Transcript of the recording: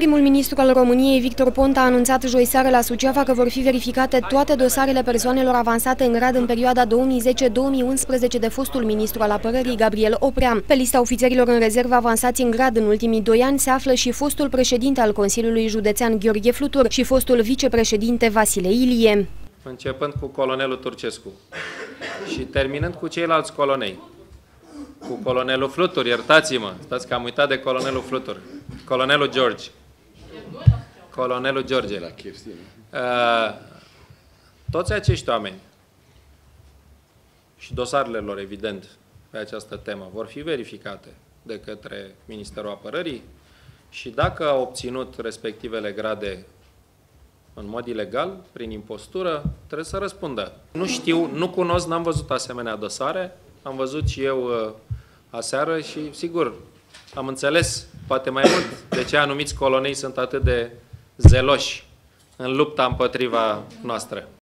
Primul ministru al României, Victor Ponta, a anunțat joi seară la Suceava că vor fi verificate toate dosarele persoanelor avansate în grad în perioada 2010-2011 de fostul ministru al apărării, Gabriel Oprea. Pe lista ofițerilor în rezervă avansați în grad în ultimii 2 ani se află și fostul președinte al Consiliului Județean Gheorghe Flutur și fostul vicepreședinte Vasile Ilie. Începând cu colonelul Turcescu și terminând cu ceilalți colonei. Cu colonelul Flutur, iertați-mă, stați că am uitat de colonelul Flutur. Colonelul George. Colonelul George. Toți acești oameni și dosarele lor, evident, pe această temă, vor fi verificate de către Ministerul Apărării și dacă au obținut respectivele grade în mod ilegal, prin impostură, trebuie să răspundă. Nu știu, nu cunosc, n-am văzut asemenea dosare, am văzut și eu aseară și, sigur, am înțeles, poate mai mult, de ce anumiți colonei sunt atât de zeloși în lupta împotriva noastră.